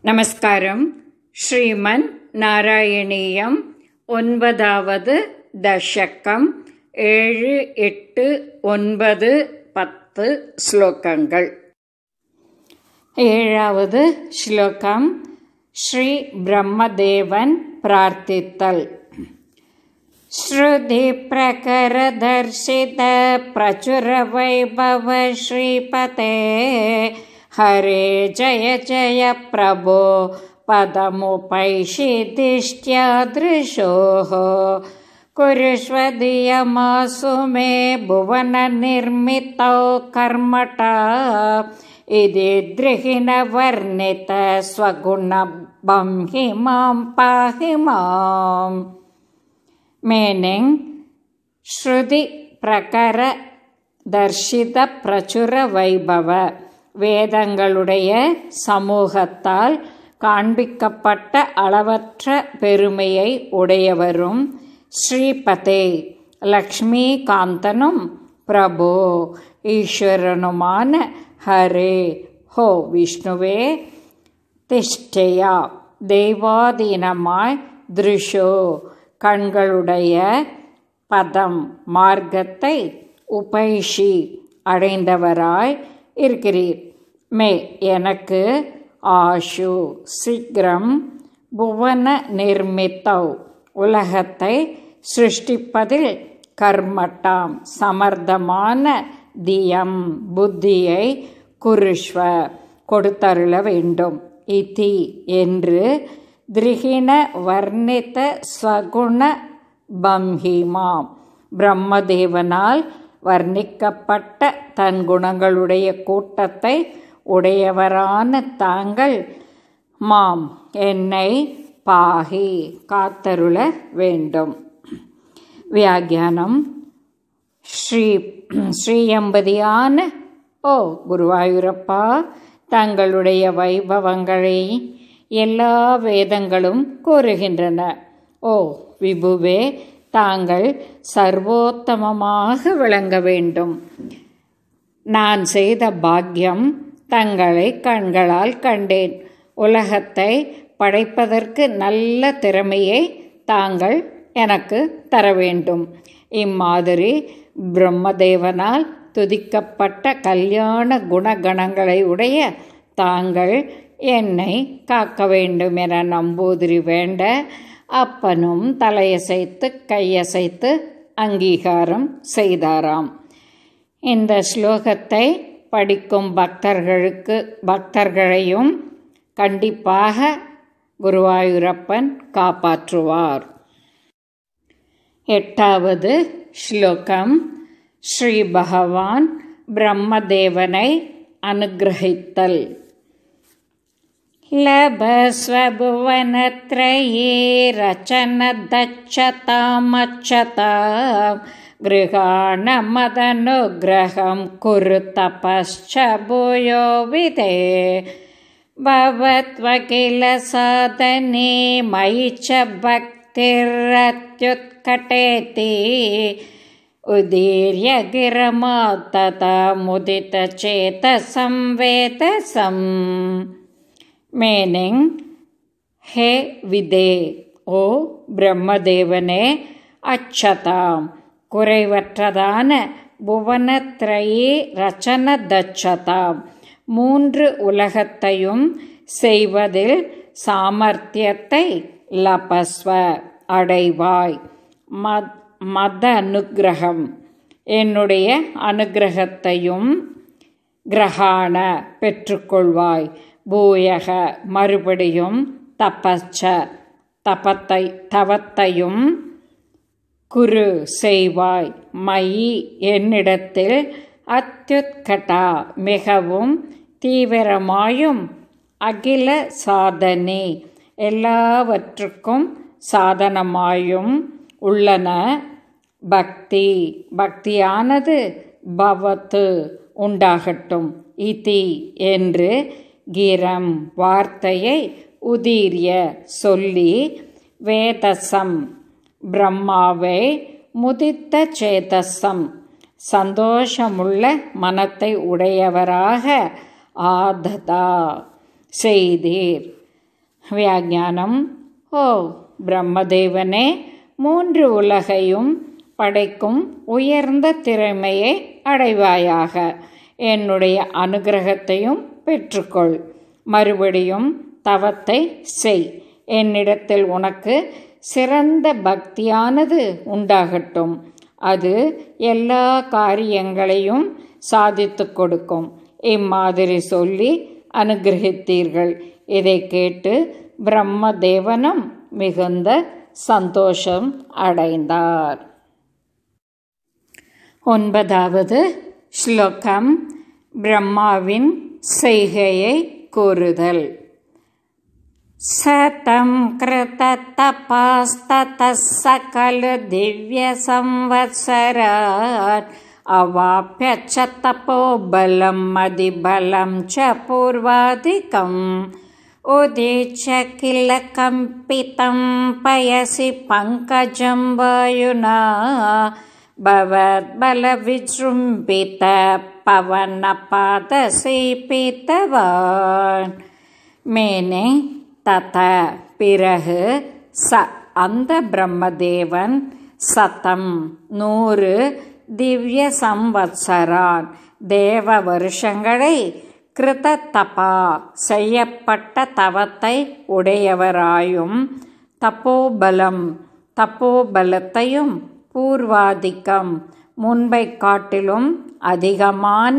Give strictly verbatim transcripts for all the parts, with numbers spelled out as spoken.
நமஸ்காரம். ஸ்ரீமன் நாராயணீயம் ஒன்பதாவது தசகம், ஏழு எட்டு ஒன்பது பத்து ஸ்லோகங்கள். ஏழாவது ஸ்லோகம். ஸ்ரீ பிரம்மதேவன் பிரார்த்தித்தல். ஸ்ருதி பிரகர தர்சித பிரச்சுர வைபவ ஸ்ரீபதே ஹரே ஜய ஜய பிரபோ பதமுபைஷிதிஷ்ட்யாத்ருஷோः குருஷ்வதியமாசு மே புவன நிர்மிதோ கர்மடா இதி த்ரிஹிண வர்ணித ஸ்வகுண பம்ஹி மாம் பாஹி மாம். மீனிங்: ஸ்ருதி பிரகர தர்ஷித பிரச்சுர வைபவ, வேதங்களுடைய சமூகத்தால் காண்பிக்கப்பட்ட அளவற்ற பெருமையை உடையவரும் ஸ்ரீபதே லக்ஷ்மிகாந்தனும் பிரபோ ஈஸ்வரனுமான ஹரே ஹோ விஷ்ணுவே திஷ்டயா தெய்வாதீனமாய் திருஷோ கண்களுடைய பதம் மார்க்கத்தை உபைஷி அடைந்தவராய் இருக்கிறீர். மே எனக்கு ஆஷு சீக்கிரம் புவன நிர்மித்தௌ உலகத்தை சிருஷ்டிப்பதில் கர்மட்டாம் சமர்த்தமான தியம் புத்தியை குருஷ்வ கொடுத்தருள வேண்டும். இதி என்று த்ரிஹிண வர்ணித ஸ்வகுண பம்ஹிமாம் பிரம்மதேவனால் வர்ணிக்கப்பட்ட தன் குணங்களுடைய கூட்டத்தை உடையவரான தாங்கள் மாம் என்னை பாகி காத்தருள வேண்டும். வியாக்கியானம். ஸ்ரீ ஸ்ரீயம்பதியான ஓ குருவாயூரப்பா, தங்களுடைய வைபவங்களை எல்லா வேதங்களும் கூறுகின்றன. ஓ விபுவே, தாங்கள் சர்வோத்தமமாக விளங்க வேண்டும். நான் செய்த பாக்கியம் தங்களை கண்களால் கண்டேன். உலகத்தை படைப்பதற்கு நல்ல திறமையை தாங்கள் எனக்கு தர வேண்டும். இம்மாதிரி பிரம்மதேவனால் துதிக்கப்பட்ட கல்யாண குணகணங்களை உடைய தாங்கள் என்னை காக்க வேண்டும் என நம்பூதிரி வேண்ட அப்பனும் தலையசைத்து கையசைத்து அங்கீகாரம் செய்தாராம். இந்த ஸ்லோகத்தை படிக்கும் பக்தர்களுக்கு பக்தர்களையும் கண்டிப்பாக குருவாயூரப்பன் காப்பாற்றுவார். எட்டாவது ஸ்லோகம். ஸ்ரீ பகவான் பிரம்மதேவனை அனுகிரகித்தல். லபஸ்வபுவனத்ரயே ரச்சனதச்சதாமச்சதாம் கிருஹாண மதனுக்ரஹம் குரு தபஸ்ச பூயோ விதே பவத்வகில சாதனே மயி ச பக்திரத்யுத்கடேதி உதீர்ய கிரமா ததா முதித சேதசம் வேதசம். மீனிங்: ஹே விதே, ஓ பிரம்மதேவனே, அச்சதாம் குறைவற்றதான புவனத்ரயே ரச்சன தச்சதாம் மூன்று உலகத்தையும் செய்வதில் சாமர்த்தியத்தை லபஸ்வ அடைவாய். மத் மத அனுகிரகம் என்னுடைய அனுகிரகத்தையும் கிரகாண பெற்றுக்கொள்வாய். பூயக மறுபடியும் தபச்ச தபத்தை தவத்தையும் குரு செய்வாய். மயி என்னிடத்தில் அத்யுத்கடா மிகவும் தீவிரமாயும் அகில சாதனே எல்லாவற்றுக்கும் சாதனமாயும் உள்ளன. பக்தி பக்தியானது பவத்து உண்டாகட்டும். இதி என்று கிரம் வார்த்தையை உதீரிய சொல்லி வேதசம் பிரம்மாவை முதித்த சேதசம் சந்தோஷமுள்ள மனத்தை உடையவராக ஆததா செய்தீர். வியாக்கியானம். ஓ பிரம்மதேவனே, மூன்று உலகையும் படைக்கும் உயர்ந்த திறமையை அடைவாயாக. என்னுடைய அனுகிரகத்தையும் பெற்றுக்கொள். மறுபடியும் தவத்தை செய். என்னிடத்தில் உனக்கு சிறந்த பக்தியானது உண்டாகட்டும். அது எல்லா காரியங்களையும் சாதித்து கொடுக்கும். இம்மாதிரி சொல்லி அனுகிரகித்தீர்கள். இதை கேட்டு பிரம்மதேவனும் மிகுந்த சந்தோஷம் அடைந்தார். ஒன்பதாவது ஸ்லோகம். பிரம்மாவின் செய்கையை கூறுதல். சதம் கிருத தபாஸ்தத சகல திவ்ய சம்வத்சராத் அவாப்ய ச தபோபலம் மதிபலம் ச பூர்வாதிகம் உதீச்ய கில கம்பிதம் பயசி பங்கஜம் வாயுனா பவத் பல விஜృంభిத பவன பாதசி பீத்தவான். மேனே தத பிறகு ச அந்த பிரம்மதேவன் சதம் நூறு திவ்ய சம்வத்சரான் தேவ வருஷங்களை கிருத தபா செய்யப்பட்ட தவத்தை உடையவராயும் தபோபலம் தபோபலத்தையும் பூர்வாதிக்கம் முன்பை காட்டிலும் அதிகமான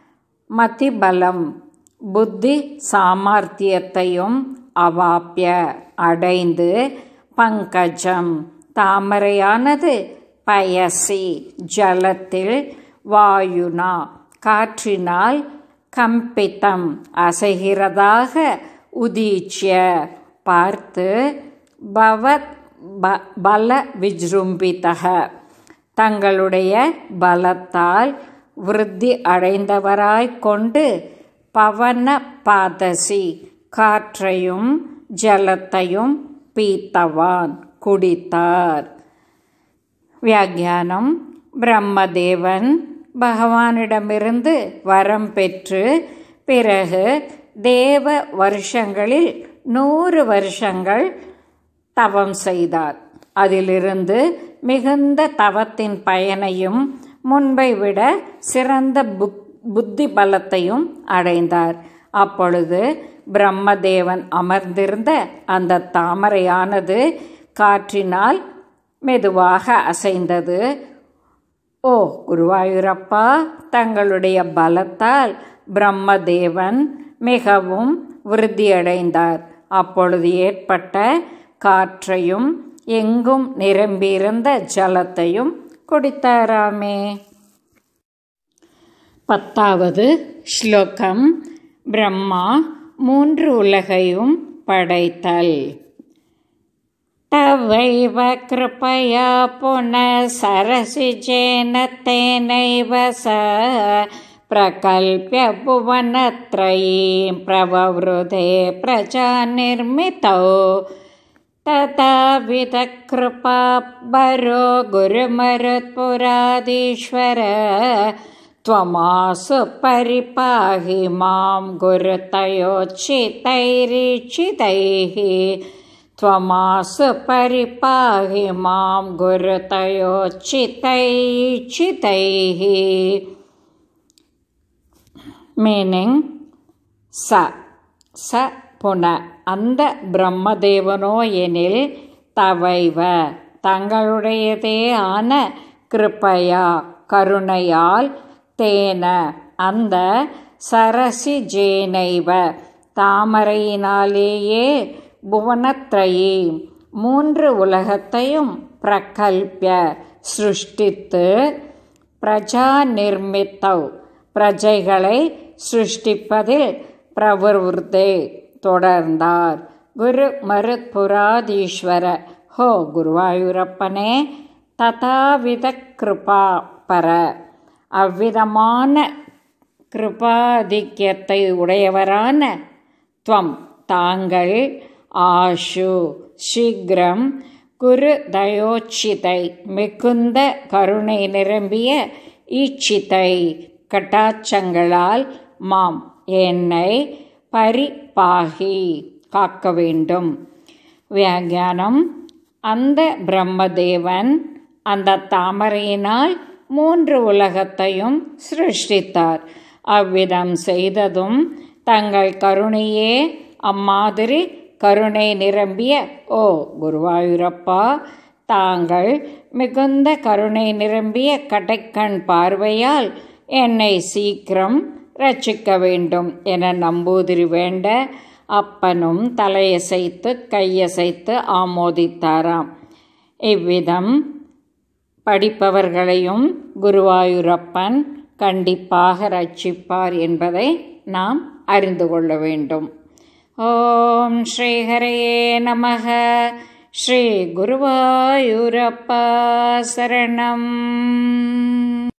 மதிபலம் புத்தி சாமர்த்தியத்தையும் அவாப்ய அடைந்து பங்கஜம் தாமரையானது பயசி ஜலத்தில் வாயுனா காற்றினால் கம்பித்தம் அசைகிறதாக உதீச்சிய பார்த்து பவத் பல விஜృంభిதக தங்களுடைய பலத்தால் விருத்தி அடைந்தவராய் கொண்டு பவன பாதசி காற்றையும் ஜலத்தையும் பீத்தவான் குடித்தார். வியாக்கியானம். பிரம்மதேவன் பகவானிடமிருந்து வரம் பெற்று பிறகு தேவ வருஷங்களில் நூறு வருஷங்கள் தவம் செய்தார். அதிலிருந்து மிகுந்த தவத்தின் பயனையும் முன்பை விட சிறந்த புக் புத்தி பலத்தையும் அடைந்தார். அப்பொழுது பிரம்மதேவன் அமர்ந்திருந்த அந்த தாமரையானது காற்றினால் மெதுவாக அசைந்தது. ஓ குருவாயூரப்பா, தங்களுடைய பலத்தால் பிரம்மதேவன் மிகவும் விருத்தியடைந்தார். அப்பொழுது ஏற்பட்ட காற்றையும் எங்கும் நிரம்பியிருந்த ஜலத்தையும் குடித்தாராமே. பத்தாவது ஸ்லோகம். பிரம்மா மூன்று உலகையும் படைத்தல். தவைவ கிருபயா புனः சரசிஜேன தேனைவ ச பிரகல்ப்ய புவனத்ரயீம் பிரவவ்ருதே பிரஜா நிர்மிதோ ததாவித கிருபா பரோ குருமருத்புராதீஸ்வர त्वमासु परिपाहि मां गुरुतयोचितैरीचितैः त्वमासु परिपाहि मां गुरुतयोचितैचितैः. மீனிங். ச ச புன அந்த பிரம்மதேவனோ எனில் தவைவ தங்களுடையதே ஆன கிருபையா கருணையால் தேன அந்த சரசிஜேனைவ தாமரையினாலேயே புவனத்ரயீ மூன்று உலகத்தையும் பிரகல்பிய சிருஷ்டித்து பிரஜா நிர்மித்தவ் பிரஜைகளை சிருஷ்டிப்பதில் பிரவருத்தே தொடர்ந்தார். குரு மருத்புராதீஸ்வர ஹோ குருவாயூரப்பனே, ததாவித கிருபா பர அவ்விதமான கிருபாதிக்கியத்தை உடையவரான துவம் தாங்கள் ஆஷு சீக்கிரம் குரு தயோச்சிதை மிகுந்த கருணை நிரம்பிய ஈச்சிதை கட்டாட்சங்களால் மாம் என்னை பரிபாகி காக்க வேண்டும். வியாக்கியானம்: அந்த பிரம்மதேவன் அந்த தாமரையினால் மூன்று உலகத்தையும் சிருஷ்டித்தார். அவ்விதம் செய்ததும் தங்கள் கருணையே அம்மாதிரி கருணை நிரம்பிய ஓ குருவாயூரப்பா, தாங்கள் மிகுந்த கருணை நிரம்பிய கடைக்கண் பார்வையால் என்னை சீக்கிரம் ரட்சிக்க வேண்டும் என நம்பூதிரி வேண்ட அப்பனும் தலையசைத்து கையசைத்து ஆமோதித்தாராம். இவ்விதம் படிப்பவர்களையும் குருவாயூரப்பன் கண்டிப்பாக ரட்சிப்பார் என்பதை நாம் அறிந்து கொள்ள வேண்டும். ஓம் ஸ்ரீ ஹரயே நமக. ஸ்ரீ குருவாயூரப்பா சரணம்.